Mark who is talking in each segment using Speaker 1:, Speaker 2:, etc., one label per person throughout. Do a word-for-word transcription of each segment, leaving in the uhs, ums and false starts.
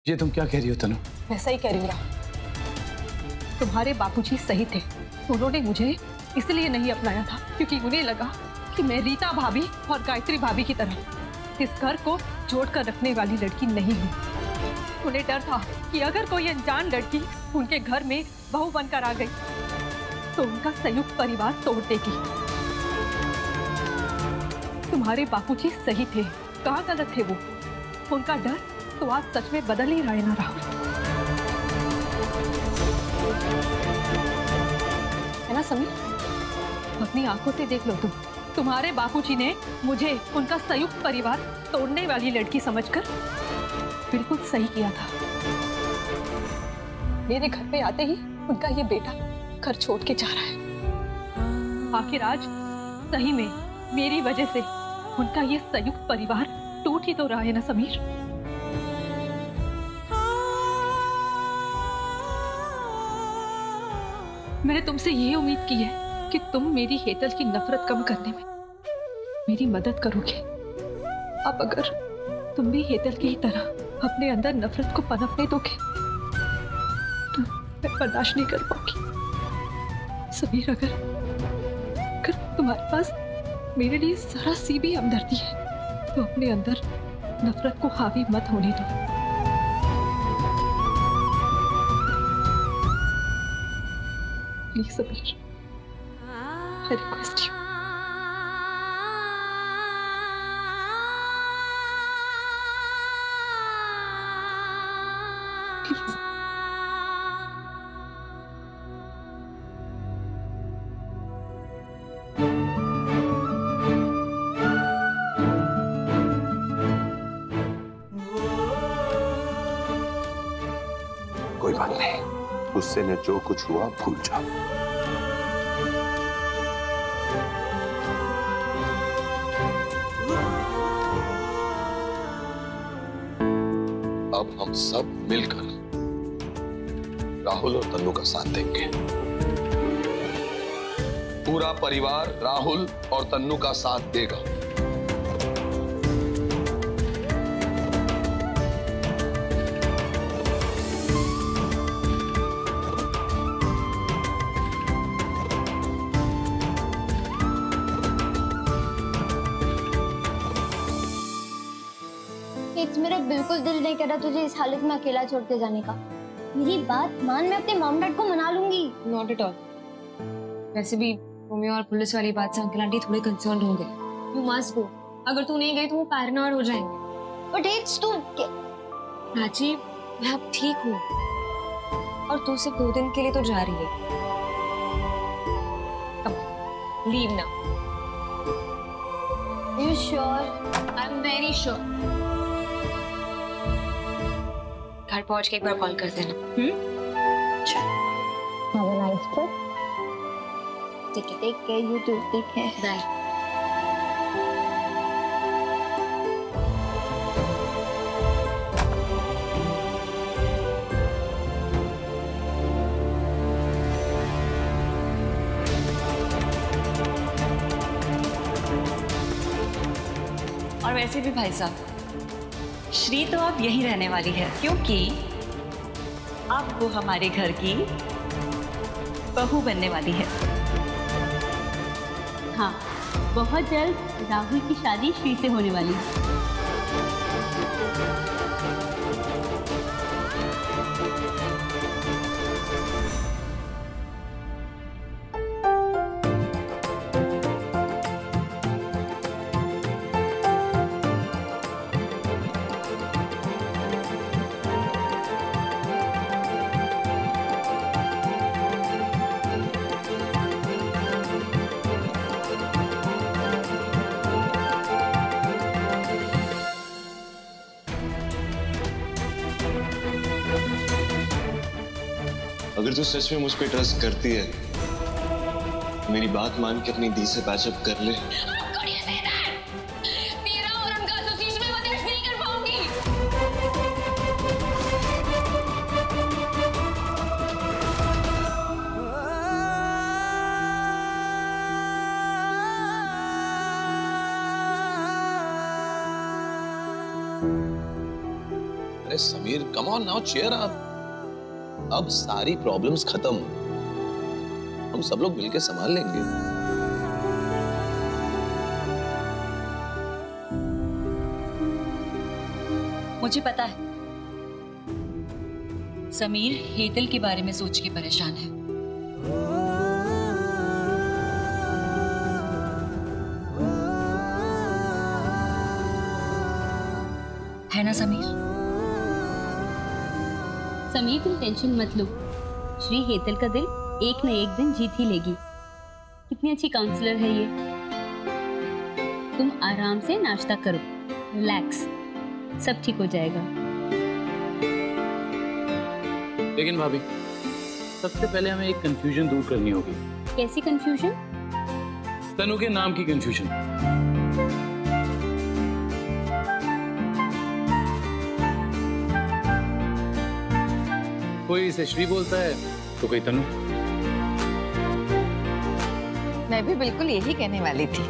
Speaker 1: ये तुम क्या कह रही हो तनु?
Speaker 2: मैं सही कह रही हूँ राहुल। तुम्हारे बापूजी सही थे। उन्होंने मुझे इसलिए नहीं अपनाया था क्योंकि उन्हें लगा कि मैं रीता भाभी और गायत्री भाभी की तरह इस घर को जोड़कर रखने वाली लड़की नहीं हूँ। उन्हें डर था कि अगर कोई अनजान लड़की उनके घर में बहू बनकर आ गई तो उनका संयुक्त परिवार तोड़ देगी। तुम्हारे बापूजी सही थे, कहाँ गलत थे वो? उनका डर तो आज सच में बदल ही रहा है ना राहुल, है ना समीर? अपनी आंखों से देख लो तुम। तुम्हारे बापूजी ने मुझे उनका संयुक्त परिवार तोड़ने वाली लड़की समझकर बिल्कुल सही किया था। मेरे घर पे आते ही उनका ये बेटा घर छोड़ के जा रहा है। आखिर आज सही में मेरी वजह से उनका ये संयुक्त परिवार टूट ही तो रहा है ना समीर? मैंने तुमसे ये उम्मीद की है कि तुम मेरी हेतल की नफरत कम करने में मेरी मदद करोगे। अब अगर तुम भी हेतल की ही तरह अपने अंदर नफरत को पनपने दोगे तो मैं बर्दाश्त नहीं कर पाऊंगी। समीर, अगर अगर तुम्हारे पास मेरे लिए जरा सी भी हमदर्दी है तो अपने अंदर नफरत को हावी मत होने दो। Please Sameer, I request you. Please.
Speaker 3: कोई बात नहीं, गुस्से में जो कुछ हुआ भूल जाओ। अब हम सब मिलकर राहुल और तन्नू का साथ देंगे। पूरा परिवार राहुल और तन्नू का साथ देगा।
Speaker 4: मेरा बिल्कुल दिल नहीं कर रहा तुझे इस हालत में अकेला छोड़ के जाने का। मेरी बात मान, मैं अपने मॉम डैड को मना लूंगी।
Speaker 2: Not at all. वैसे भी मम्मी और पुलिस वाली बात से अंकल आंटी थोड़े कंसर्न होंगे। You must go. अगर तू नहीं गई तो वो पैरानॉइड हो जाएंगे।
Speaker 4: बट इट्स टू
Speaker 2: प्राची, मैं अब ठीक हूँ और तू सिर्फ दो दिन के लिए तो जा रही है। अब लीव ना।
Speaker 4: You sure?
Speaker 2: I am very sure. घर पहुंच के एक बार कॉल कर देना। हम्म?
Speaker 4: Have a nice trip. Take it, take care. You too. Take care.
Speaker 2: Bye. और वैसे भी भाई साहब, श्री तो अब यहीं रहने वाली है क्योंकि अब वो हमारे घर की बहू बनने वाली है।
Speaker 5: हाँ, बहुत जल्द राहुल की शादी श्री से होने वाली है।
Speaker 6: अगर तू सच में मुझ पे ट्रस्ट करती है, मेरी बात मान के अपनी दी से पैचअप कर ले।
Speaker 2: मेरा और उनका एसोसिएशन में बर्दाश्त नहीं कर पाऊंगी।
Speaker 1: अरे Sameer come on now, cheer up. अब सारी प्रॉब्लम्स खत्म, हम सब लोग मिलकर संभाल लेंगे।
Speaker 7: मुझे पता है समीर हेतल के बारे में सोच के परेशान है। है ना समीर?
Speaker 5: समीर तुम टेंशन मत लो, श्री हेतल का दिल एक न एक दिन जीत ही लेगी। कितनी अच्छी काउंसलर है ये। तुम आराम से नाश्ता करो, रिलैक्स, सब ठीक हो जाएगा।
Speaker 8: लेकिन भाभी, सबसे पहले हमें एक कंफ्यूजन दूर करनी होगी।
Speaker 5: कैसी कंफ्यूजन?
Speaker 8: तनु के नाम की कंफ्यूजन। कोई इसे श्री बोलता है तो कोई तनु।
Speaker 9: मैं भी बिल्कुल यही कहने वाली थी।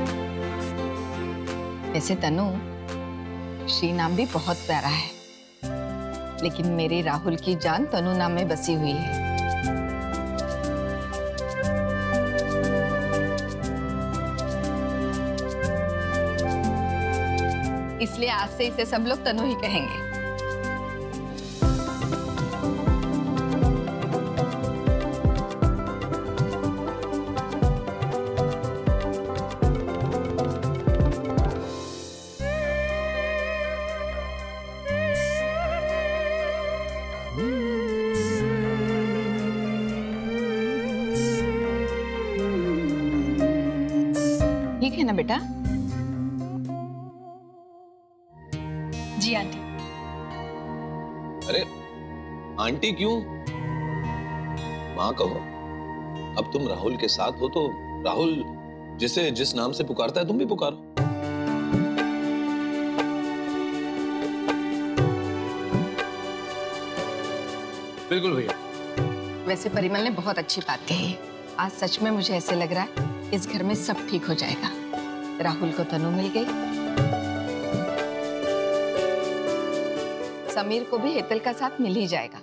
Speaker 9: वैसे तनु, श्री नाम भी बहुत प्यारा है, लेकिन मेरे राहुल की जान तनु नाम में बसी हुई है। इसलिए आज से इसे सब लोग तनु ही कहेंगे। ठीक है ना बेटा?
Speaker 7: जी आंटी।
Speaker 1: अरे आंटी क्यों? माँ कहो। अब तुम राहुल के साथ हो तो राहुल जिसे जिस नाम से पुकारता है तुम भी पुकारो।
Speaker 8: बिल्कुल भैया।
Speaker 9: वैसे परिमल ने बहुत अच्छी बात कही। आज सच में मुझे ऐसे लग रहा है इस घर में सब ठीक हो जाएगा। राहुल को तनु मिल गई, समीर को भी हेतल का साथ मिल ही जाएगा।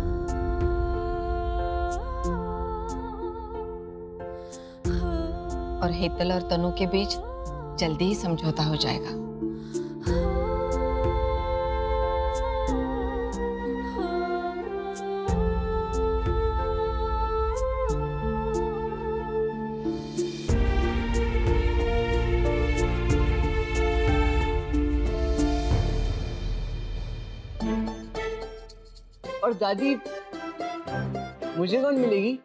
Speaker 9: और हेतल और तनु के बीच जल्दी ही समझौता हो जाएगा।
Speaker 10: और दादी, मुझे कौन मिलेगी?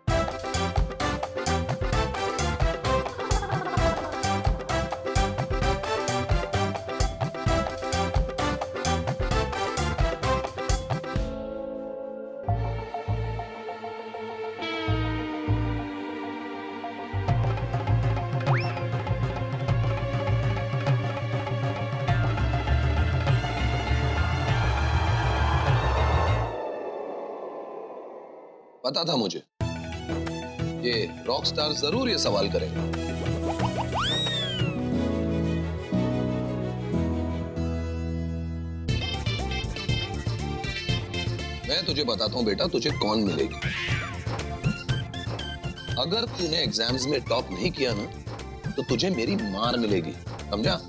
Speaker 1: पता था मुझे ये रॉक स्टार जरूर ये सवाल करेगा। मैं तुझे बताता हूं बेटा, तुझे कौन मिलेगी। अगर तूने एग्जाम्स में टॉप नहीं किया ना तो तुझे मेरी मार मिलेगी, समझा?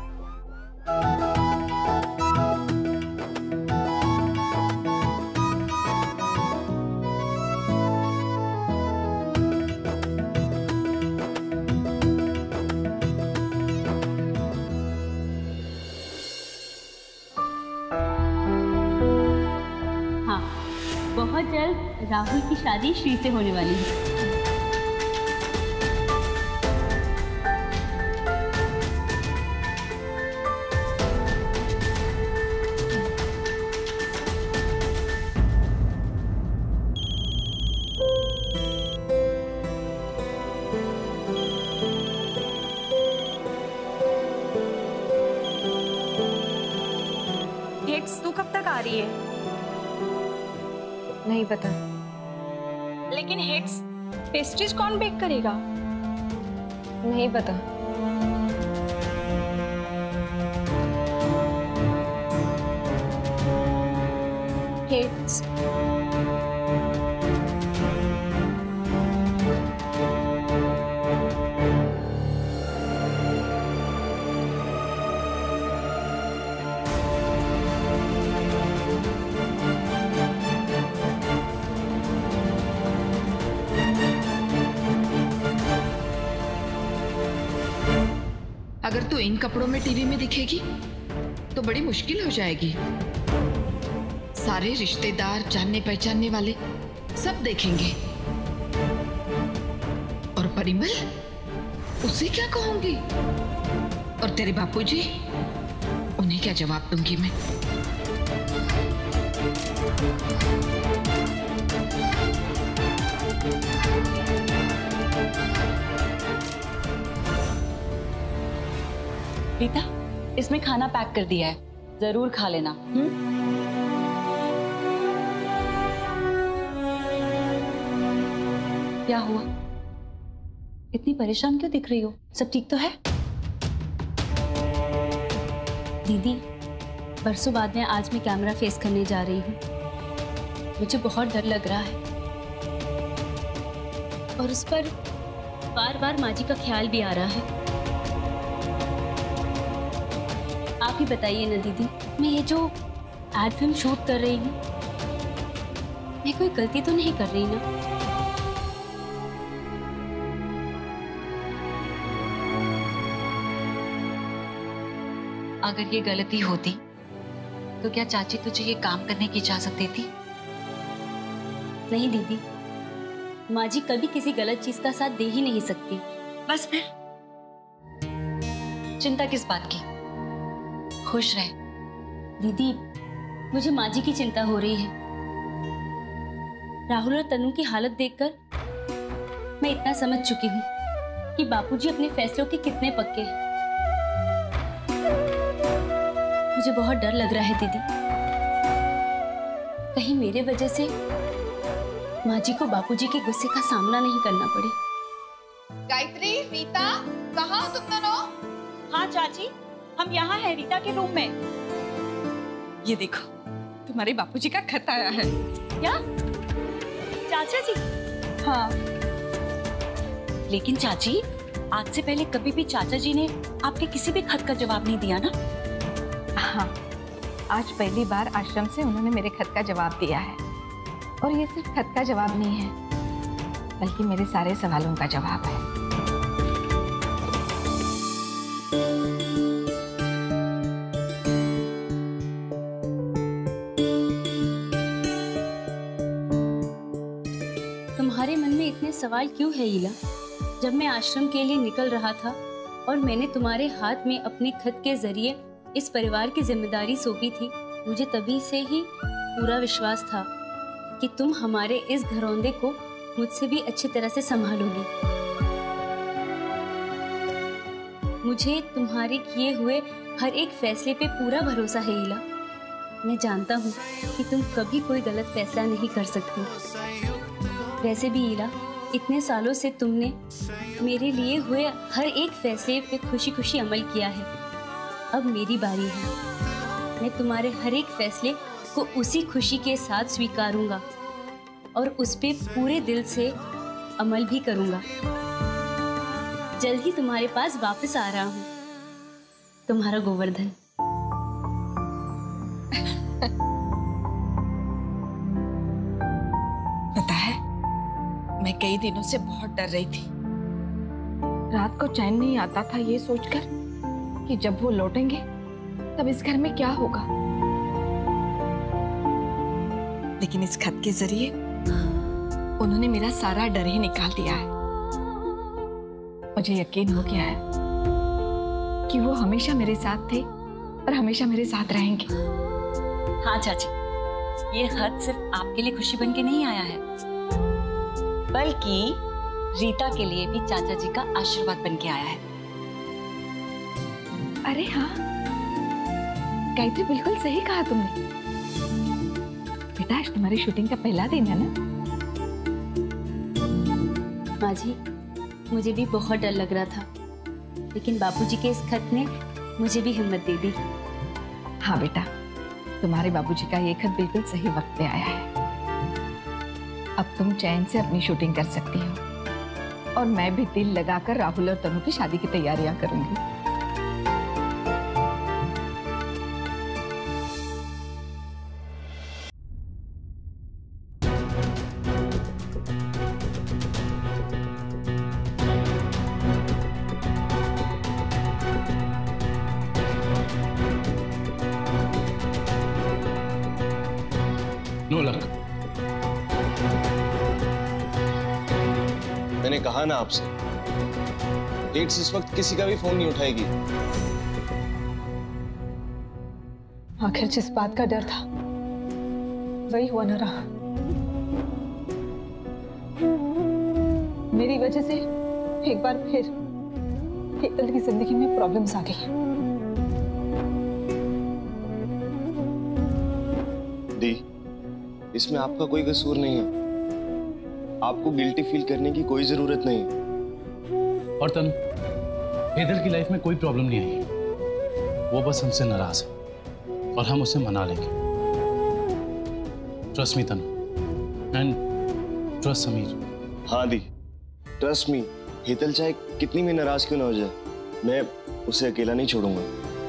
Speaker 5: बहुत जल्द राहुल की शादी श्री से होने वाली है।
Speaker 11: डेट्स तू कब तक आ रही है?
Speaker 9: नहीं पता।
Speaker 11: लेकिन हेट्स पेस्ट्रीज कौन बेक करेगा?
Speaker 9: नहीं पता।
Speaker 5: हेट्स।
Speaker 9: अगर तू इन कपड़ों में टीवी में दिखेगी तो बड़ी मुश्किल हो जाएगी। सारे रिश्तेदार, जानने पहचानने वाले सब देखेंगे। और परिमल, उसे क्या कहूंगी? और तेरे बापूजी, उन्हें क्या जवाब दूंगी मैं?
Speaker 7: रीता, इसमें खाना पैक कर दिया है, जरूर खा लेना। हम्म? क्या हुआ? इतनी परेशान क्यों दिख रही हो? सब ठीक तो है?
Speaker 5: दीदी, परसों बाद में आज मैं कैमरा फेस करने जा रही हूँ। मुझे बहुत डर लग रहा है और उस पर बार बार माँ जी का ख्याल भी आ रहा है। आप ही बताइए ना दीदी, मैं ये जो एड फिल्म शूट कर रही हूँ, मैं कोई गलती तो नहीं कर रही ना?
Speaker 7: अगर ये गलती होती तो क्या चाची तुझे ये काम करने की इजाजत देती?
Speaker 5: नहीं दीदी, माँ जी कभी किसी गलत चीज का साथ दे ही नहीं सकती।
Speaker 7: बस फिर चिंता किस बात की? खुश रहे।
Speaker 5: दीदी, मुझे माँ जी की चिंता हो रही है। राहुल और तनु की हालत देखकर मैं इतना समझ चुकी हूँ कि बापूजी अपने फैसलों के कितने पक्के हैं। मुझे बहुत डर लग रहा है दीदी, कहीं मेरे वजह से माँ जी को बापूजी के गुस्से का सामना नहीं करना पड़े।
Speaker 9: गायत्री, रीता, कहाँ हो तुम दोनों?
Speaker 11: हाँ चाची, हम यहाँ हैं रीता के रूम में।
Speaker 9: ये देखो, तुम्हारे बापूजी का खत आया है।
Speaker 11: क्या? चाचा जी?
Speaker 7: हाँ। लेकिन चाची, आज से पहले कभी भी चाचा जी ने आपके किसी भी खत का जवाब नहीं दिया ना?
Speaker 9: हाँ, आज पहली बार आश्रम से उन्होंने मेरे खत का जवाब दिया है। और ये सिर्फ खत का जवाब नहीं है, बल्कि मेरे सारे सवालों का जवाब है।
Speaker 5: तुम्हारे मन में इतने सवाल क्यों है ईला? जब मैं आश्रम के लिए निकल रहा था और मैंने तुम्हारे हाथ में अपने खत के जरिए इस परिवार की जिम्मेदारी सौंपी थी, मुझे तभी से ही पूरा विश्वास था कि तुम हमारे इस घरौंदे को मुझसे भी अच्छी तरह से संभालोगी। मुझे तुम्हारे किए हुए हर एक फैसले पे पूरा भरोसा है ईला। मैं जानता हूँ कि तुम कभी कोई गलत फैसला नहीं कर सकती। वैसे भी ईला, इतने सालों से तुमने मेरे लिए हुए हर एक फैसले पे खुशी खुशी अमल किया है। अब मेरी बारी है। मैं तुम्हारे हर एक फैसले को उसी खुशी के साथ स्वीकारूंगा और उस पे पूरे दिल से अमल भी करूंगा। जल्द ही तुम्हारे पास वापस आ रहा हूँ, तुम्हारा गोवर्धन।
Speaker 9: पता है, मैं कई दिनों से बहुत डर रही थी। रात को चैन नहीं आता था ये सोचकर कि जब वो लौटेंगे तब इस घर में क्या होगा। लेकिन इस खत के जरिए उन्होंने मेरा सारा डर ही निकाल दिया है। मुझे यकीन हो गया है कि वो हमेशा मेरे साथ थे और हमेशा मेरे साथ रहेंगे।
Speaker 7: हाँ चाची, ये खत सिर्फ आपके लिए खुशी बन के नहीं आया है, बल्कि रीता के लिए भी चाचा जी का आशीर्वाद बन के आया है।
Speaker 9: अरे हाँ, गायत्री, बिल्कुल सही कहा तुमने। बेटा, आज तुम्हारी शूटिंग का पहला दिन है ना?
Speaker 5: माँ जी, मुझे भी बहुत डर लग रहा था, लेकिन बापूजी के इस खत ने मुझे भी हिम्मत दे दी।
Speaker 9: हाँ बेटा, तुम्हारे बाबूजी का ये खत बिल्कुल सही वक्त पे आया है। अब तुम चैन से अपनी शूटिंग कर सकती हो और मैं भी दिल लगाकर राहुल और तनु की शादी की तैयारियां करूंगी।
Speaker 8: No luck.
Speaker 6: मैंने कहा ना आपसे, हेट्स इस वक्त किसी का भी फोन नहीं उठाएगी।
Speaker 2: आखिर जिस बात का डर था वही हुआ न रहा। मेरी वजह से एक बार फिर हेतल की जिंदगी में प्रॉब्लम्स आ गई।
Speaker 6: दी, इसमें आपका कोई कसूर नहीं है। आपको गिल्टी फील करने की कोई जरूरत नहीं है।
Speaker 8: और तनु, हेतल की लाइफ में कोई प्रॉब्लम नहीं आई। वो बस हमसे नाराज है और हम उसे मना लेंगे। Trust me Tanu and trust Sameer.
Speaker 6: हाँ दी, ट्रस्ट मी। हेतल चाहे कितनी भी नाराज क्यों ना हो जाए, मैं उसे अकेला नहीं छोड़ूंगा।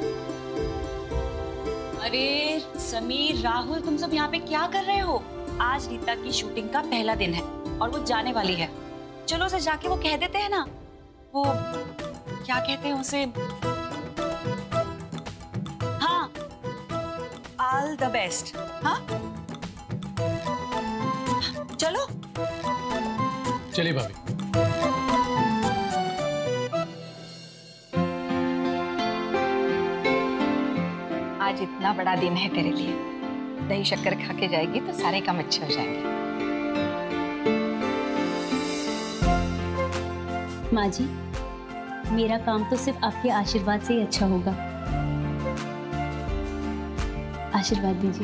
Speaker 7: अरे समीर, राहुल, तुम सब यहाँ पे क्या कर रहे हो? आज रीता की शूटिंग का पहला दिन है और वो जाने वाली है। चलो उसे जाके वो कह देते हैं ना, वो क्या कहते हैं उसे, हाँ, ऑल द बेस्ट। हाँ चलो
Speaker 8: चलिए भाभी।
Speaker 9: आज इतना बड़ा दिन है तेरे लिए, दही शक्कर खा के जाएगी तो सारे काम अच्छे हो जाएंगे।
Speaker 5: माँ जी, मेरा काम तो सिर्फ आपके आशीर्वाद से ही अच्छा होगा। आशीर्वाद दीजिए।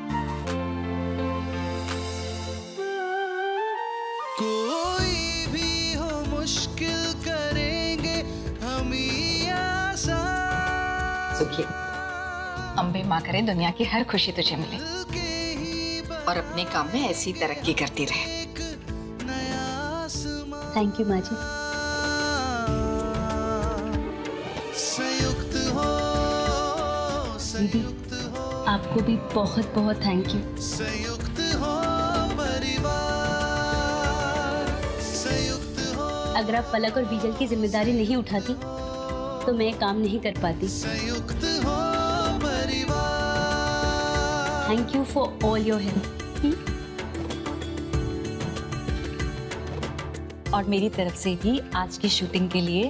Speaker 12: कोई भी हो मुश्किल करेंगे हम ही आसान।
Speaker 9: सुखी, अम्बे माँ करे दुनिया की हर खुशी तुझे मिले और अपने काम में ऐसी तरक्की करती रहे।
Speaker 5: थैंक यू माँ जी।
Speaker 12: संयुक्त हो,
Speaker 5: दीदी, आपको भी बहुत बहुत थैंक यू।
Speaker 12: संयुक्त हो परिवार, संयुक्त हो।
Speaker 5: अगर आप पलक और बीजल की जिम्मेदारी नहीं उठाती तो मैं काम नहीं कर पाती।
Speaker 12: संयुक्त हो परिवार।
Speaker 5: Thank you for all your help.
Speaker 7: और मेरी तरफ से भी आज की शूटिंग के लिए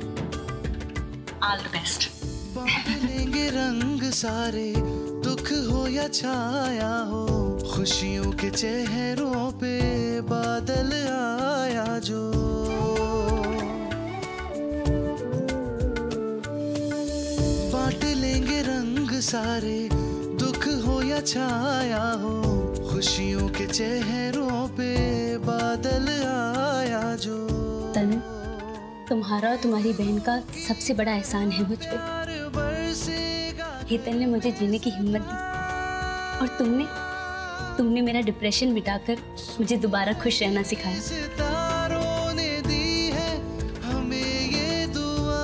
Speaker 7: ऑल द बेस्ट।
Speaker 12: लेंगे रंग सारे, दुख हो या छाया हो, खुशियों के चेहरों पे बादल आया जो। बांट लेंगे रंग सारे, दुख हो या छाया हो, खुशियों के चेहरों पे बादल आया जो।
Speaker 5: तनु, तुम्हारा और तुम्हारी बहन का सबसे बड़ा एहसान है मुझ पे। हेतल ने मुझे जीने की हिम्मत दी और तुमने तुमने मेरा डिप्रेशन मिटाकर मुझे दोबारा खुश रहना सिखाया।
Speaker 12: सितारों ने दी है हमें ये दुआ।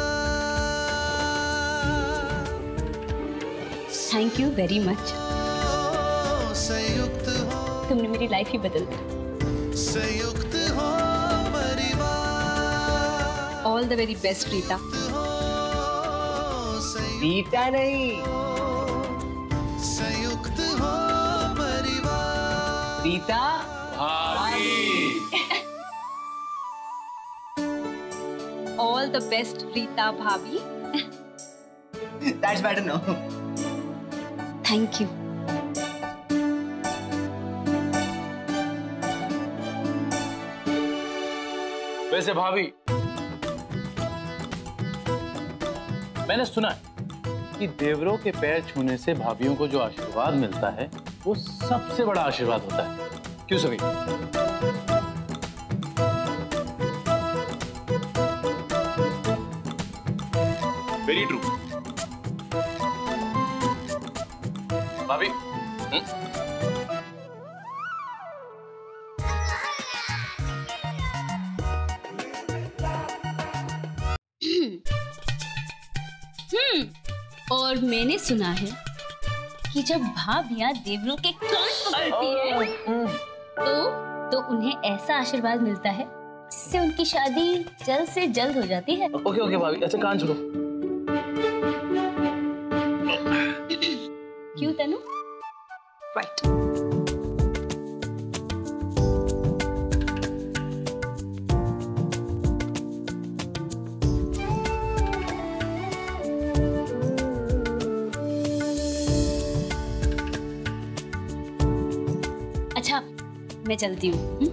Speaker 5: Thank you very much.
Speaker 12: संयुक्त हो,
Speaker 5: तुमने मेरी लाइफ ही बदल दी।
Speaker 12: संयुक्त हो परिवार।
Speaker 2: All the very best Rita.
Speaker 10: Rita नहीं,
Speaker 12: संयुक्त हो परिवार।
Speaker 10: Rita
Speaker 2: all the best Rita भाभी।
Speaker 10: That's better now.
Speaker 5: Thank you.
Speaker 8: वैसे भाभी, मैंने सुना है कि देवरों के पैर छूने से भाभियों को जो आशीर्वाद मिलता है वो सबसे बड़ा आशीर्वाद होता है। क्यों सभी? Very true. भाभी।
Speaker 5: हम्म और मैंने सुना है कि जब भाभियां देवरों के कान पकड़ती है तो तो उन्हें ऐसा आशीर्वाद मिलता है जिससे उनकी शादी जल्द से जल्द हो जाती है।
Speaker 8: ओके ओके भाभी, अच्छा कान छोड़ो।
Speaker 5: क्यों तनु?
Speaker 2: राइट।
Speaker 5: अच्छा मैं चलती हूँ।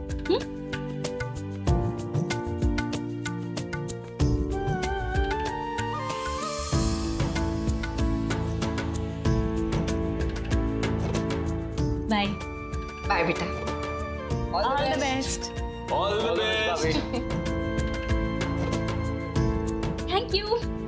Speaker 5: बाय
Speaker 9: बाय बेटा।
Speaker 11: All the best.
Speaker 1: All the best.
Speaker 5: Thank you.